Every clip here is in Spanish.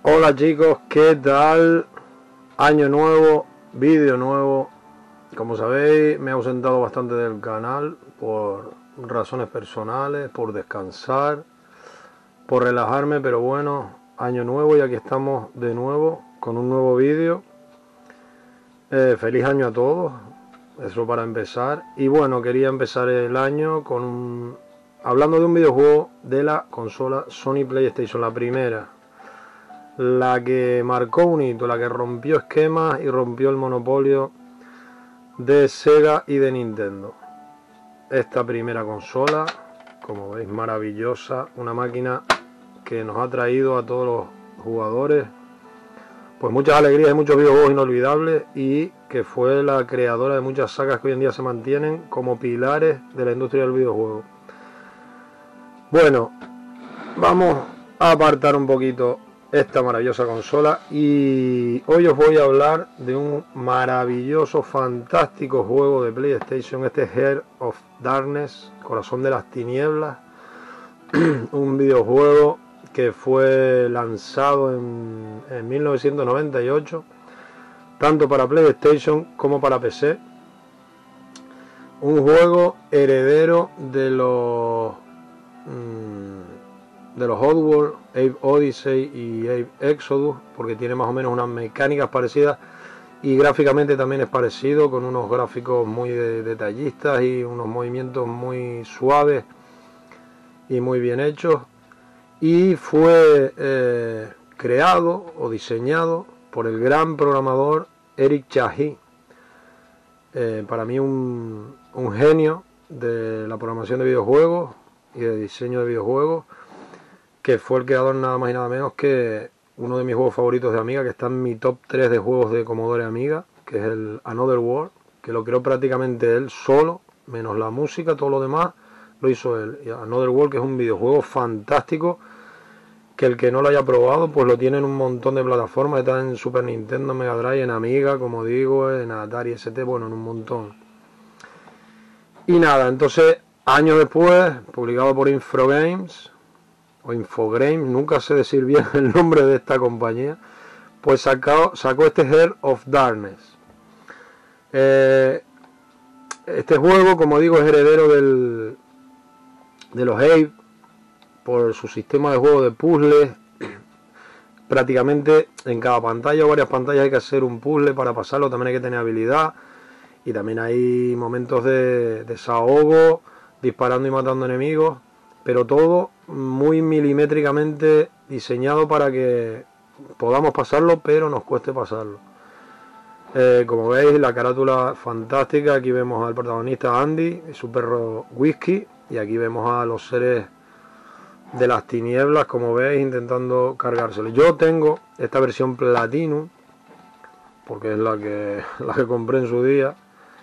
Hola chicos, ¿qué tal? Año nuevo, vídeo nuevo. Como sabéis, me he ausentado bastante del canal por razones personales, por descansar, por relajarme, pero bueno, año nuevo y aquí estamos de nuevo con un nuevo vídeo. Feliz año a todos, eso para empezar. Y bueno, quería empezar el año con hablando de un videojuego de la consola Sony PlayStation, la primera. La que marcó un hito, la que rompió esquemas y rompió el monopolio de Sega y de Nintendo. Esta primera consola, como veis, maravillosa, una máquina que nos ha traído a todos los jugadores pues muchas alegrías y muchos videojuegos inolvidables, y que fue la creadora de muchas sagas que hoy en día se mantienen como pilares de la industria del videojuego. Bueno, vamos a apartar un poquito esta maravillosa consola y hoy os voy a hablar de un maravilloso, fantástico juego de PlayStation, este Heart of Darkness, Corazón de las Tinieblas, un videojuego que fue lanzado en 1998, tanto para PlayStation como para PC, un juego heredero de los Oddworld, Abe Odyssey y Abe Exodus, porque tiene más o menos unas mecánicas parecidas y gráficamente también es parecido, con unos gráficos muy detallistas y unos movimientos muy suaves y muy bien hechos, y fue creado o diseñado por el gran programador Eric Chahi, para mí un genio de la programación de videojuegos y de diseño de videojuegos, que fue el creador nada más y nada menos que uno de mis juegos favoritos de Amiga, que está en mi top 3 de juegos de Commodore Amiga, que es el Another World, que lo creó prácticamente él solo, menos la música, todo lo demás lo hizo él. Y Another World, que es un videojuego fantástico, que el que no lo haya probado pues lo tiene en un montón de plataformas, está en Super Nintendo, Mega Drive, en Amiga, como digo, en Atari ST, bueno, en un montón. Y nada, entonces años después, publicado por Infogrames o Infogrames, nunca sé decir bien el nombre de esta compañía, pues sacó este Heart of Darkness. Este juego, como digo, es heredero de los Abe, por su sistema de juego de puzzles. Prácticamente en cada pantalla o varias pantallas hay que hacer un puzzle para pasarlo, también hay que tener habilidad y también hay momentos de desahogo, disparando y matando enemigos, pero todo muy milimétricamente diseñado para que podamos pasarlo, pero nos cueste pasarlo. Como veis, la carátula fantástica. Aquí vemos al protagonista Andy y su perro Whisky, y aquí vemos a los seres de las tinieblas, como veis, intentando cargárselo. Yo tengo esta versión Platinum porque es la que compré en su día,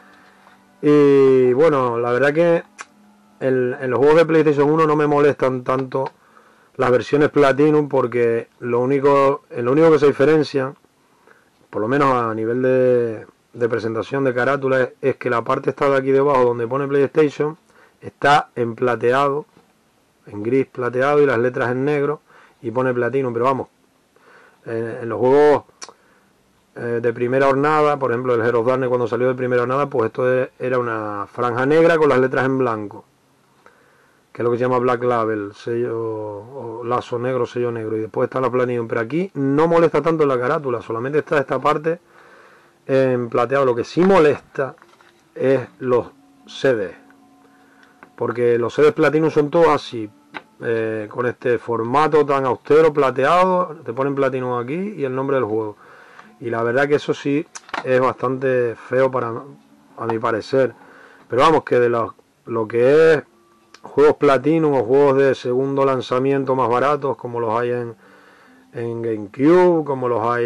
y bueno, la verdad que en los juegos de PlayStation 1 no me molestan tanto las versiones Platinum, porque lo único que se diferencian, por lo menos a nivel de presentación de carátula, es que la parte está de aquí debajo donde pone PlayStation está en plateado, en gris plateado, y las letras en negro, y pone Platinum. Pero vamos, en los juegos de primera hornada, por ejemplo el Heart of Darkness, cuando salió de primera hornada, pues esto era una franja negra con las letras en blanco, que es lo que se llama Black Label, sello o lazo negro, sello negro, y después está la Platinum. Pero aquí no molesta tanto en la carátula, solamente está esta parte en plateado. Lo que sí molesta es los CDs, porque los CDs Platinum son todos así, con este formato tan austero, plateado, te ponen Platinum aquí y el nombre del juego, y la verdad que eso sí es bastante feo a mi parecer. Pero vamos, que de lo que es juegos Platinum o juegos de segundo lanzamiento más baratos, como los hay en GameCube, como los hay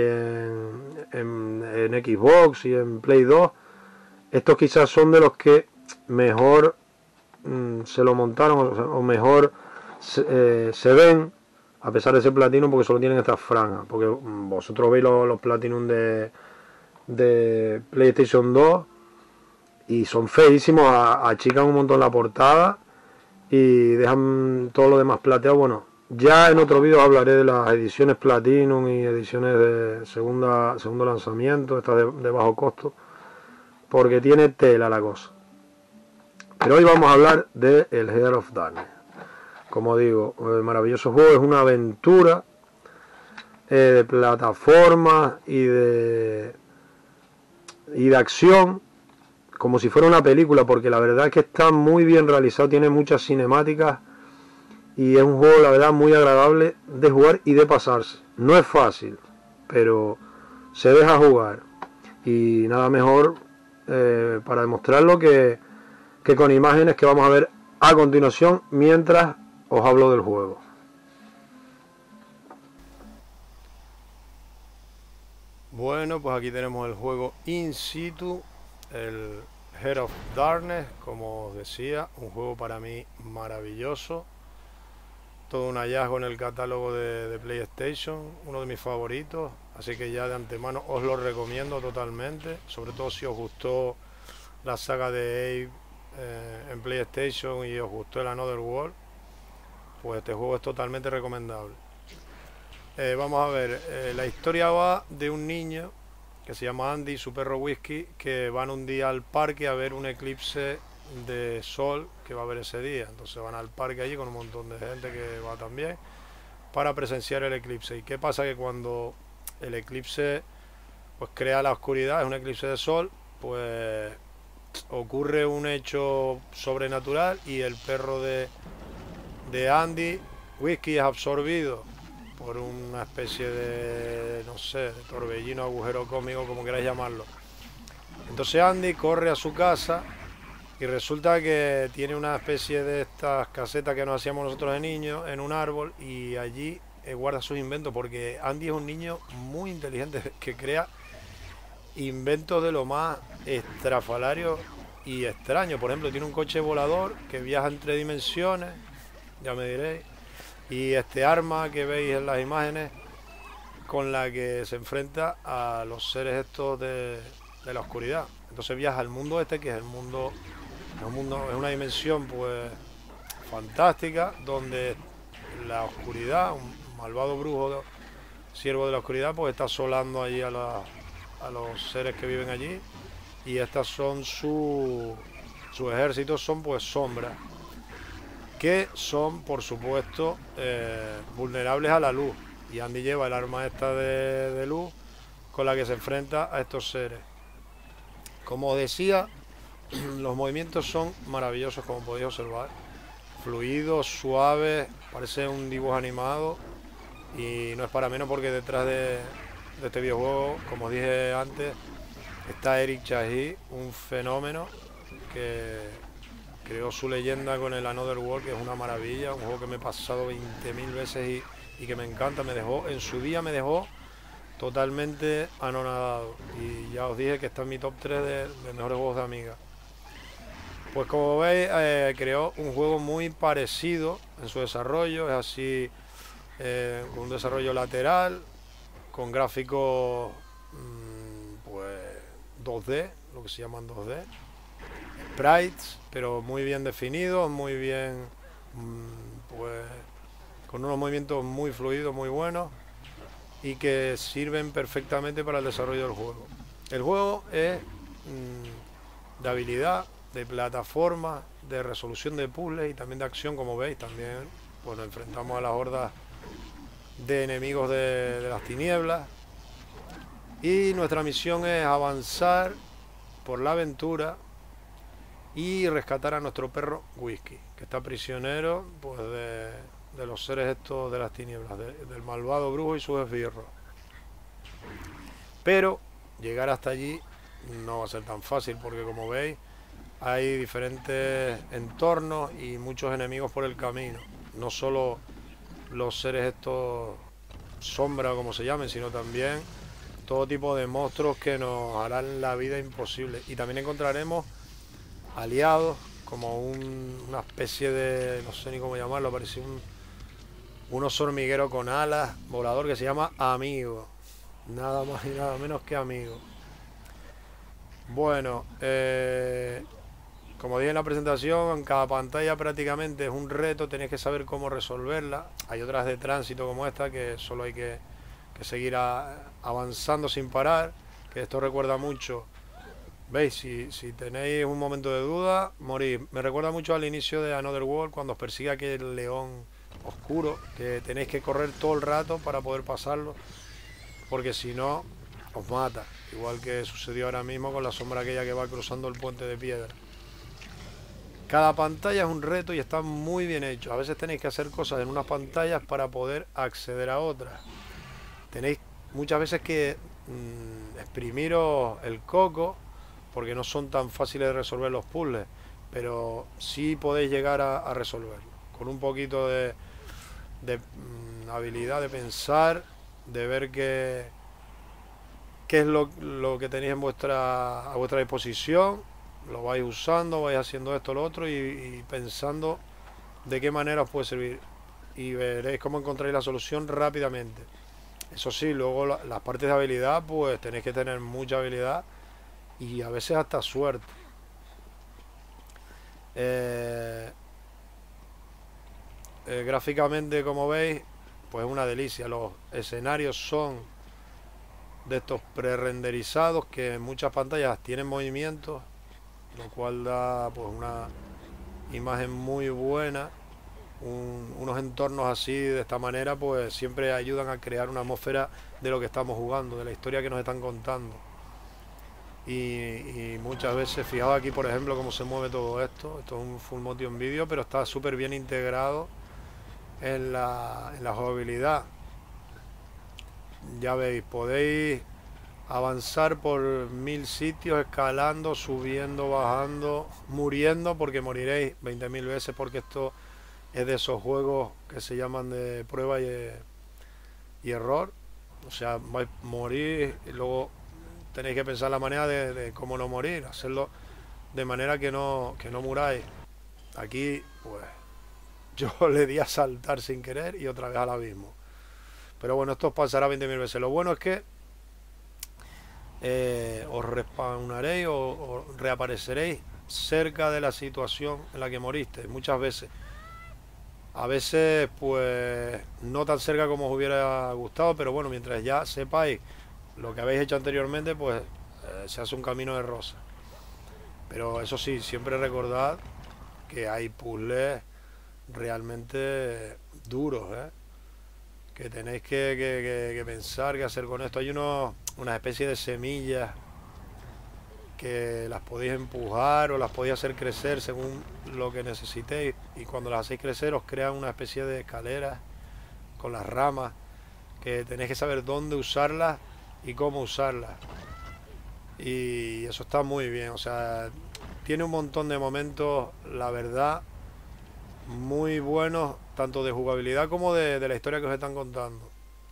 en Xbox y en Play 2, estos quizás son de los que mejor se lo montaron, o mejor se ven, a pesar de ser Platinum, porque solo tienen estas franjas. Porque vosotros veis los Platinum de PlayStation 2 y son feísimos, achican un montón la portada y dejan todo lo demás plateado. Bueno, Ya en otro vídeo hablaré de las ediciones Platinum y ediciones de segundo lanzamiento, estas de bajo costo, porque tiene tela la cosa. Pero hoy vamos a hablar de el Heart of Darkness. Como digo, el maravilloso juego es una aventura de plataforma y de acción, como si fuera una película, porque la verdad es que está muy bien realizado, tiene muchas cinemáticas y es un juego, la verdad, muy agradable de jugar y de pasarse. No es fácil, pero se deja jugar, y nada mejor para demostrarlo que con imágenes que vamos a ver a continuación mientras os hablo del juego. Bueno, pues aquí tenemos el juego in situ, el Heart of Darkness, como os decía, un juego para mí maravilloso, todo un hallazgo en el catálogo de PlayStation, uno de mis favoritos, así que ya de antemano os lo recomiendo totalmente, sobre todo si os gustó la saga de Abe en PlayStation y os gustó el Another World, pues este juego es totalmente recomendable. Vamos a ver, la historia va de un niño que se llama Andy, su perro Whisky, que van un día al parque a ver un eclipse de sol que va a haber ese día. Entonces van al parque allí con un montón de gente que va también para presenciar el eclipse. ¿Y qué pasa? Que cuando el eclipse pues crea la oscuridad, es un eclipse de sol, pues ocurre un hecho sobrenatural y el perro de Andy, Whisky, es absorbido por una especie de, no sé, de torbellino, agujero cósmico, como queráis llamarlo. Entonces Andy corre a su casa y resulta que tiene una especie de estas casetas que nos hacíamos nosotros de niños en un árbol, y allí guarda sus inventos, porque Andy es un niño muy inteligente que crea inventos de lo más estrafalario y extraño. Por ejemplo, tiene un coche volador que viaja en 3 dimensiones, ya me diréis, y este arma que veis en las imágenes con la que se enfrenta a los seres estos de la oscuridad. Entonces viaja al mundo este, que es es una dimensión pues fantástica, donde la oscuridad, un malvado brujo, siervo de la oscuridad, pues está asolando allí a los seres que viven allí, y estas son sus ejércitos, son pues sombras, que son por supuesto vulnerables a la luz, y Andy lleva el arma esta de luz con la que se enfrenta a estos seres. Como os decía, los movimientos son maravillosos, como podéis observar, fluidos, suaves, parece un dibujo animado, y no es para menos porque detrás de este videojuego, como os dije antes, está Eric Chahi, un fenómeno que creó su leyenda con el Another World, que es una maravilla, un juego que me he pasado 20.000 veces y que me encanta. En su día me dejó totalmente anonadado, y ya os dije que está en mi top 3 de mejores juegos de Amiga. Pues como veis, creó un juego muy parecido en su desarrollo, es así, con un desarrollo lateral, con gráficos pues 2D, lo que se llaman 2D, sprites, pero muy bien definidos, muy bien, pues con unos movimientos muy fluidos, muy buenos, y que sirven perfectamente para el desarrollo del juego. El juego es de habilidad, de plataforma, de resolución de puzzles y también de acción, como veis. También pues nos enfrentamos a las hordas de enemigos de las tinieblas, y nuestra misión es avanzar por la aventura y rescatar a nuestro perro Whisky, que está prisionero pues de los seres estos de las tinieblas, del malvado brujo y sus esbirros. Pero llegar hasta allí no va a ser tan fácil, porque como veis hay diferentes entornos y muchos enemigos por el camino, no solo los seres estos sombra, como se llamen, sino también todo tipo de monstruos que nos harán la vida imposible. Y también encontraremos aliados, como una especie de, no sé ni cómo llamarlo, parece un oso hormiguero con alas volador, que se llama Amigo, nada más y nada menos que Amigo. Bueno, como dije en la presentación, cada pantalla prácticamente es un reto, tenéis que saber cómo resolverla. Hay otras de tránsito como esta que solo hay que seguir avanzando sin parar, que esto recuerda mucho. ¿Veis? Si tenéis un momento de duda, morís. Me recuerda mucho al inicio de Another World, cuando os persigue aquel león oscuro, que tenéis que correr todo el rato para poder pasarlo, porque si no, os mata. Igual que sucedió ahora mismo con la sombra aquella que va cruzando el puente de piedra. Cada pantalla es un reto y está muy bien hecho. A veces tenéis que hacer cosas en unas pantallas para poder acceder a otras. Tenéis muchas veces que exprimiros el coco, porque no son tan fáciles de resolver los puzzles, pero sí podéis llegar a resolverlo. Con un poquito de habilidad de pensar, de ver qué es lo que tenéis a vuestra disposición, lo vais usando, vais haciendo esto, lo otro y pensando de qué manera os puede servir. Y veréis cómo encontráis la solución rápidamente. Eso sí, luego las partes de habilidad, pues tenéis que tener mucha habilidad y a veces hasta suerte. Gráficamente, como veis, pues es una delicia. Los escenarios son de estos pre-renderizados que en muchas pantallas tienen movimientos, lo cual da pues una imagen muy buena. Unos entornos así, de esta manera, pues siempre ayudan a crear una atmósfera de lo que estamos jugando, de la historia que nos están contando. Y muchas veces, fijaos aquí por ejemplo cómo se mueve todo esto. Esto es un full motion video, pero está súper bien integrado en la jugabilidad. Ya veis, podéis avanzar por 1000 sitios, escalando, subiendo, bajando, muriendo, porque moriréis 20.000 veces, porque esto es de esos juegos que se llaman de prueba y error. O sea, vais a morir y luego tenéis que pensar la manera de cómo no morir, hacerlo de manera que no muráis. Aquí, pues, yo le di a saltar sin querer y otra vez al abismo. Pero bueno, esto os pasará 20.000 veces. Lo bueno es que os respawnaréis o reapareceréis cerca de la situación en la que moriste muchas veces. A veces pues no tan cerca como os hubiera gustado, pero bueno, mientras ya sepáis lo que habéis hecho anteriormente, pues se hace un camino de rosa. Pero eso sí, siempre recordad que hay puzzles realmente duros, que tenéis que pensar qué hacer con esto. Hay una especie de semillas que las podéis empujar o las podéis hacer crecer según lo que necesitéis, y cuando las hacéis crecer os crean una especie de escaleras con las ramas, que tenéis que saber dónde usarlas y cómo usarlas, y eso está muy bien. O sea, tiene un montón de momentos, la verdad, muy buenos, tanto de jugabilidad como de la historia que os están contando.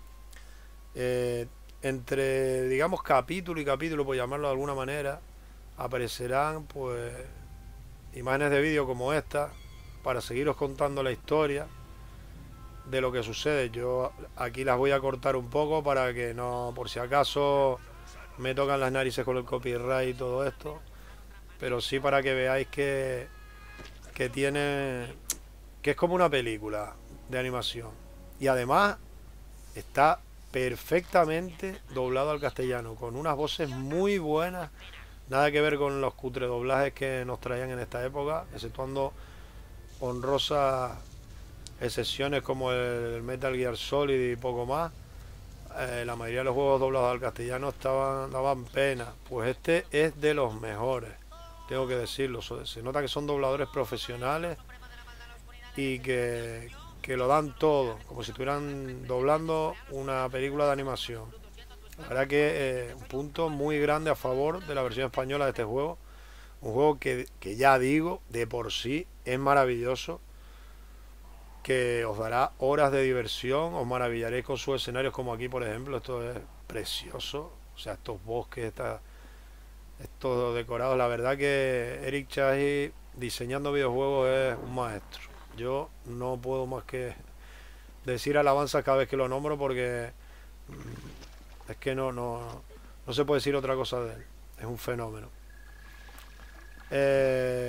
Entre, digamos, capítulo y capítulo, por llamarlo de alguna manera, aparecerán pues imágenes de vídeo como esta para seguiros contando la historia de lo que sucede. Yo aquí las voy a cortar un poco para que no, por si acaso me tocan las narices con el copyright y todo esto, pero sí para que veáis que tiene, que es como una película de animación, y además está perfectamente doblado al castellano, con unas voces muy buenas. Nada que ver con los cutre doblajes que nos traían en esta época, exceptuando honrosas excepciones como el Metal Gear Solid y poco más. La mayoría de los juegos doblados al castellano daban pena. Pues este es de los mejores, tengo que decirlo. Se nota que son dobladores profesionales y que lo dan todo, como si estuvieran doblando una película de animación. La verdad que un punto muy grande a favor de la versión española de este juego. Un juego que ya digo, de por sí es maravilloso, que os dará horas de diversión, os maravillaréis con sus escenarios, como aquí por ejemplo. Esto es precioso, o sea, estos bosques, estos decorados. La verdad que Eric Chahi diseñando videojuegos es un maestro. Yo no puedo más que decir alabanzas cada vez que lo nombro, porque es que no se puede decir otra cosa de él. Es un fenómeno.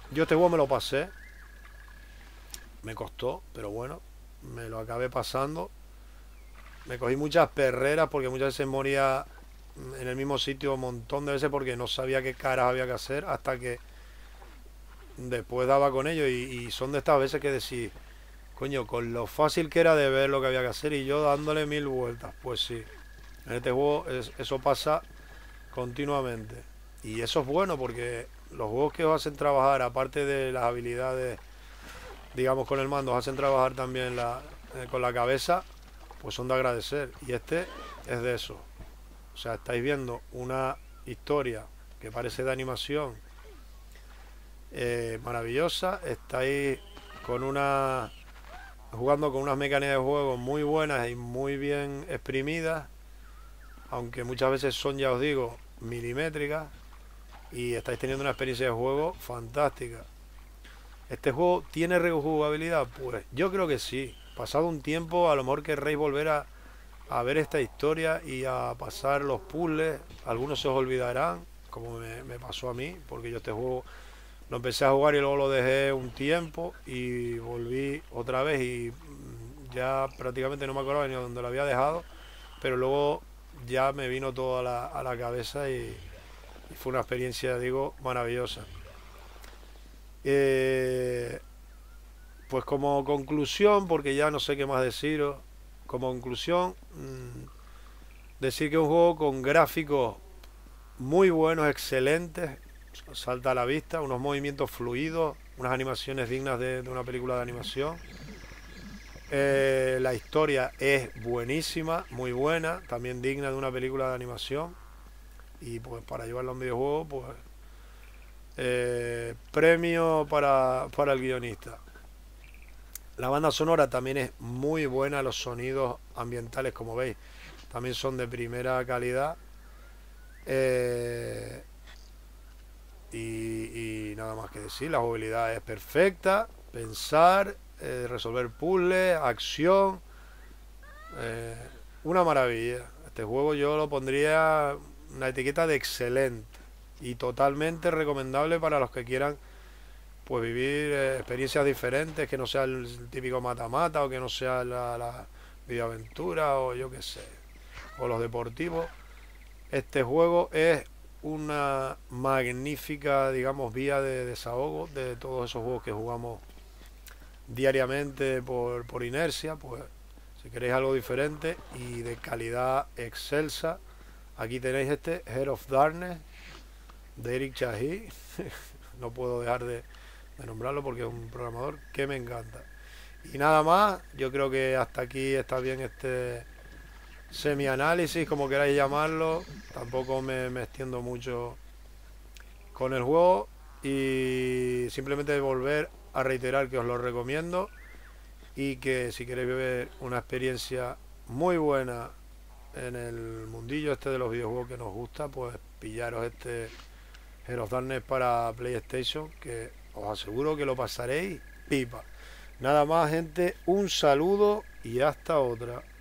Yo este juego me lo pasé, me costó, pero bueno, me lo acabé pasando. Me cogí muchas perreras porque muchas veces moría en el mismo sitio un montón de veces porque no sabía qué caras había que hacer hasta que después daba con ello y son de estas veces que decís, coño, con lo fácil que era de ver lo que había que hacer y yo dándole 1000 vueltas. Pues sí, en este juego eso pasa continuamente. Y eso es bueno porque los juegos que os hacen trabajar, aparte de las habilidades, digamos, con el mando, os hacen trabajar también con la cabeza, pues son de agradecer. Y este es de eso. O sea, estáis viendo una historia que parece de animación maravillosa. Estáis con jugando con unas mecánicas de juego muy buenas y muy bien exprimidas, aunque muchas veces son, ya os digo, milimétricas, y estáis teniendo una experiencia de juego fantástica. ¿Este juego tiene rejugabilidad? Pues yo creo que sí. Pasado un tiempo, a lo mejor querréis volver a ver esta historia y a pasar los puzzles. Algunos se os olvidarán, como me pasó a mí, porque yo este juego lo empecé a jugar y luego lo dejé un tiempo y volví otra vez y ya prácticamente no me acordaba ni dónde lo había dejado, pero luego ya me vino todo a la cabeza y fue una experiencia, digo, maravillosa. Eh, pues como conclusión, porque ya no sé qué más deciros, como conclusión, decir que es un juego con gráficos muy buenos, excelentes, salta a la vista, unos movimientos fluidos, unas animaciones dignas de una película de animación. La historia es buenísima, muy buena, también digna de una película de animación. Y pues para llevarlo a un videojuego, pues premio para el guionista. La banda sonora también es muy buena, los sonidos ambientales, como veis, también son de primera calidad. Y nada más que decir, la jugabilidad es perfecta, pensar, resolver puzzles, acción, eh, una maravilla. Este juego yo lo pondría una etiqueta de excelente y totalmente recomendable para los que quieran pues vivir experiencias diferentes, que no sea el típico mata-mata o que no sea la videoaventura o yo qué sé, o los deportivos. Este juego es una magnífica, digamos, vía de desahogo de todos esos juegos que jugamos diariamente por inercia. Pues si queréis algo diferente y de calidad excelsa, aquí tenéis este Heart of Darkness de Eric Chahi. No puedo dejar de nombrarlo porque es un programador que me encanta. Y nada más, yo creo que hasta aquí está bien este semi-análisis, como queráis llamarlo. Tampoco me extiendo mucho con el juego y simplemente volver a reiterar que os lo recomiendo y que si queréis ver una experiencia muy buena en el mundillo este de los videojuegos que nos gusta, pues pillaros este Heroes of Darkness para PlayStation, que os aseguro que lo pasaréis pipa. Nada más, gente, un saludo y hasta otra.